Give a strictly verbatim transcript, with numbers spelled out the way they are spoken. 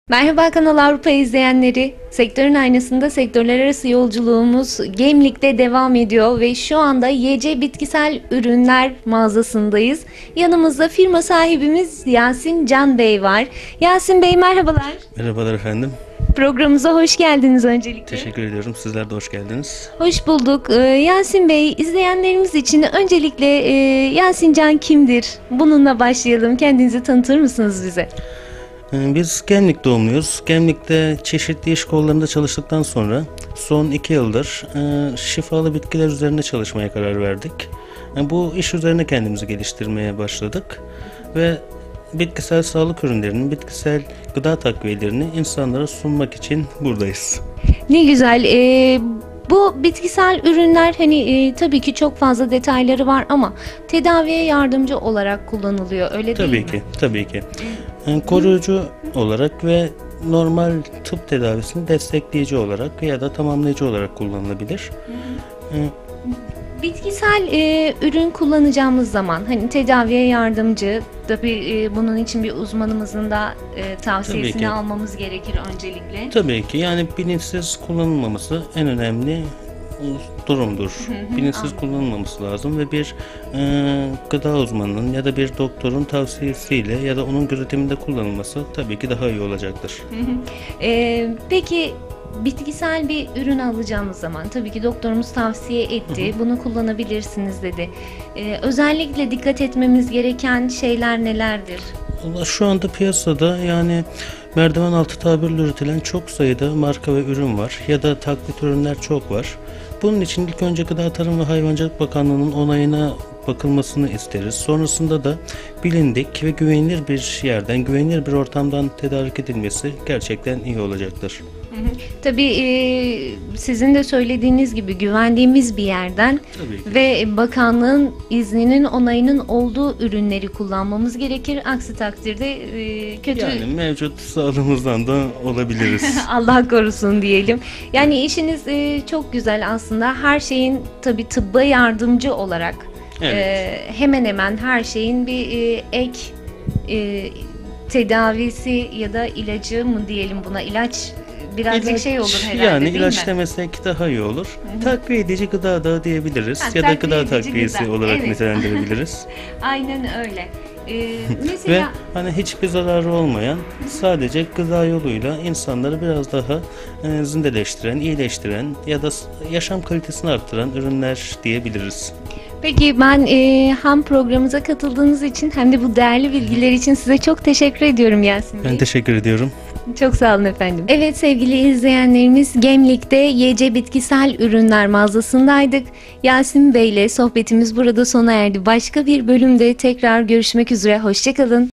Merhaba Kanal Avrupa izleyenleri. Sektörün aynasında sektörler arası yolculuğumuz Gemlik'te devam ediyor ve şu anda Y C Bitkisel Ürünler mağazasındayız. Yanımızda firma sahibimiz Yasin Can Bey var. Yasin Bey merhabalar. Merhabalar efendim. Programımıza hoş geldiniz öncelikle. Teşekkür ediyorum. Sizler de hoş geldiniz. Hoş bulduk. Ee, Yasin Bey, izleyenlerimiz için öncelikle e, Yasin Can kimdir? Bununla başlayalım. Kendinizi tanıtır mısınız bize? Biz Gemlik doğumluyuz. Gemlik'te çeşitli iş kollarında çalıştıktan sonra son iki yıldır e, şifalı bitkiler üzerinde çalışmaya karar verdik. E, bu iş üzerine kendimizi geliştirmeye başladık ve bitkisel sağlık ürünlerinin, bitkisel gıda takviyelerini insanlara sunmak için buradayız. Ne güzel. Ee, bu bitkisel ürünler hani e, tabii ki çok fazla detayları var ama tedaviye yardımcı olarak kullanılıyor. Öyle Tabii değil mi? ki, tabii ki. Yani koruyucu olarak ve normal tıp tedavisini destekleyici olarak ya da tamamlayıcı olarak kullanılabilir. Ee, Bitkisel e, ürün kullanacağımız zaman hani tedaviye yardımcı, tabii e, bunun için bir uzmanımızın da e, tavsiyesini Tabii ki. almamız gerekir öncelikle. Tabii ki yani bilinçsiz kullanılmaması en önemli durumdur. Bilinçsiz kullanılmaması lazım ve bir e, gıda uzmanının ya da bir doktorun tavsiyesiyle ya da onun gözetiminde kullanılması tabii ki daha iyi olacaktır. E, peki bitkisel bir ürün alacağımız zaman tabii ki doktorumuz tavsiye etti, bunu kullanabilirsiniz dedi. E, özellikle dikkat etmemiz gereken şeyler nelerdir? Valla şu anda piyasada yani merdiven altı tabirle üretilen çok sayıda marka ve ürün var ya da taklit ürünler çok var. Bunun için ilk önce Gıda Tarım ve Hayvancılık Bakanlığı'nın onayına bakılmasını isteriz. Sonrasında da bilindik ve güvenilir bir yerden, güvenilir bir ortamdan tedarik edilmesi gerçekten iyi olacaktır. Tabii e, sizin de söylediğiniz gibi güvendiğimiz bir yerden Tabii ki. ve bakanlığın izninin onayının olduğu ürünleri kullanmamız gerekir. Aksi takdirde e, kötü Yani mevcut sağlığımızdan da olabiliriz. Allah korusun diyelim. Yani işiniz e, çok güzel aslında. Her şeyin tabii tıbba yardımcı olarak Evet. e, hemen hemen her şeyin bir e, ek e, tedavisi ya da ilacı mı diyelim buna, ilaç birazcık İlaç, şey olur herhalde yani değil ilaç mi? demesek daha iyi olur. Takviye edici gıda da diyebiliriz Ha, ya da takviye gıda edici takviyesi gıda, olarak evet. nitelendirebiliriz. Aynen öyle. Ee, Ve mesela hani hiçbir zararı olmayan, sadece gıda yoluyla insanları biraz daha e, zindeleştiren, iyileştiren ya da s- yaşam kalitesini arttıran ürünler diyebiliriz. peki ben e, hem programımıza katıldığınız için hem de bu değerli bilgiler için size çok teşekkür ediyorum Yasin Bey. Ben teşekkür ediyorum. Çok sağ olun efendim. Evet sevgili izleyenlerimiz, Gemlik'te Y C Bitkisel Ürünler mağazasındaydık. Yasin Bey ile sohbetimiz burada sona erdi. Başka bir bölümde tekrar görüşmek üzere. Hoşça kalın.